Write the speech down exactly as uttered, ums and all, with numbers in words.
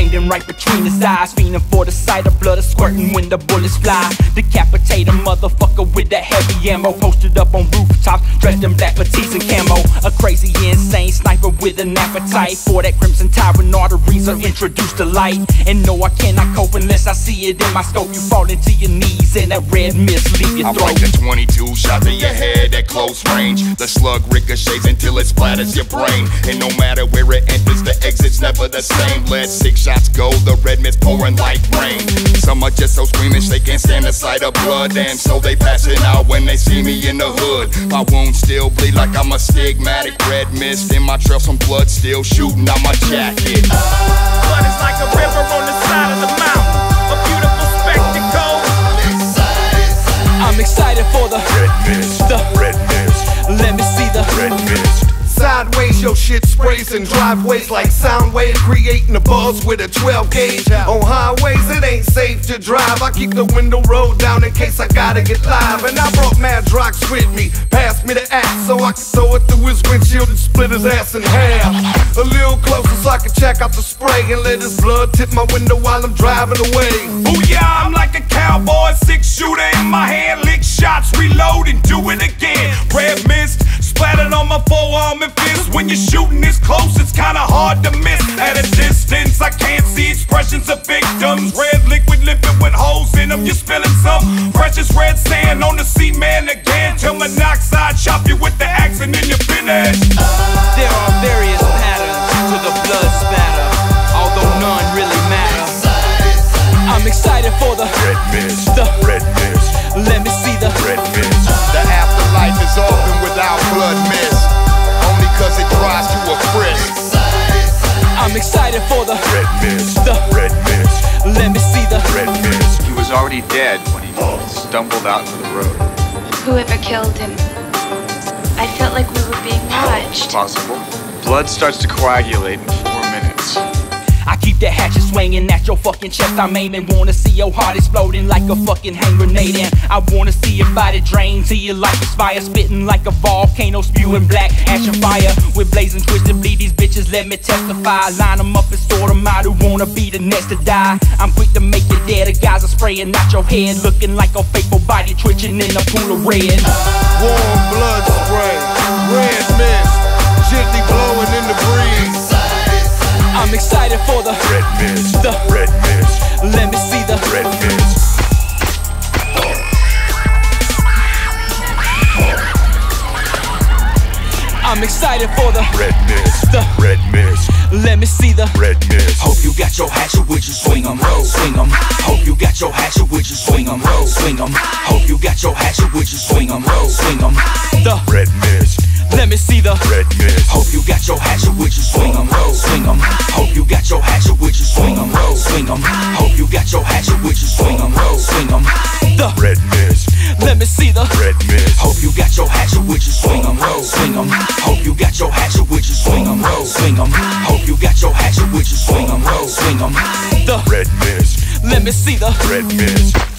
Blending right between his eyes, fiending for the sight of blood squirting when the bullets fly. Decapitate a motherfucker with that heavy ammo. Posted up on rooftops, dressed in black fatigues and camo. A crazy, insane sniper with an appetite for that crimson tyrant. Arteries are introduced to light. And no, I cannot cope unless I see it in my scope. You fall into your knees and that red mist leave your I'm throat. like the twenty-two shot to your head at close range. The slug ricochets until it splatters your brain. And no matter where it enters, the exit's never the same. Let six shots go, the red mist pouring like rain. Some are just so squeamish they can't stand the sight of blood, and so they passing out when they see me in the hood. My wounds still bleed like I'm a stigmatic. Red mist in my trail, some blood still shooting out my jacket. Blood is like a river on the side of the mountain, a beautiful spectacle. I'm excited for the red mist, the red mist. Let me see the red mist. Sideways, your shit sprays in driveways like sound waves, creating a buzz with a twelve gauge. On highways, it ain't safe to drive. I keep the window rolled down in case I gotta get live. And I brought Mad Drox with me, pass me the axe so I can throw it through his windshield and split his ass in half. A little closer so I can check out the spray and let his blood tip my window while I'm driving away. Oh yeah, I'm like a cowboy, six shooter in my hand, lick shots, reload and do it again. Red mist splattered on my forearm and fist. When you're shooting this close, it's kinda hard to miss. At a distance, I can't see expressions of victims. Red liquid liquid with holes in them. You're spilling some precious red sand on the cement again. Till monoxide chop you with the axe and then you're finished. There are various patterns to the blood spatter, although none really matter. I'm excited for the red mist, the red mist. Let me see the red mist. The afterlife is often without blood mist, only cause it drives to a crisp. I'm excited for the red mist, the red mist. Let me see the red mist. He was already dead when he stumbled out into the road. Whoever killed him, I felt like we were being watched. Possible. Blood starts to coagulate in four minutes. I keep that hatchet swinging at your fucking chest. I'm aiming, wanna see your heart exploding like a fucking hand grenade. And I wanna see your body drain till your life is fire, spitting like a volcano, spewing black ash and fire. With blazing twisted bleed, these bitches let me testify. Line them up and sort them out who wanna be the next to die. I'm quick to make you dead, the guys are spraying out your head, looking like a faithful body twitching in a pool of red. Warm blood spray, red mist, gently blowing in the breeze. I'm excited for the red mist, the red mist. Let me see the red mist. I'm excited for the red mist, the red mist. Let me see the red mist. Hope you got your hatchet with you, swing 'em, swing 'em. Hope you got your hatchet with you, swing 'em, swing 'em. Hope you got your hatchet with you, swing 'em, swing 'em. The red mist. Let me see the red mist. Hope you got your hatchet with you, swing 'em, swing 'em. Hope you got your hatchet with you, swing 'em, swing 'em. Hope you got your hatchet with you, swing 'em, swing 'em. The red mist. Let me see the red mist. Hope you got your hatchet with you, swing 'em, swing 'em. Hope you got your hatchet with you, swing 'em, swing 'em. Hope you got your hatchet with you, swing 'em, swing 'em. The red mist. Let me see the red mist.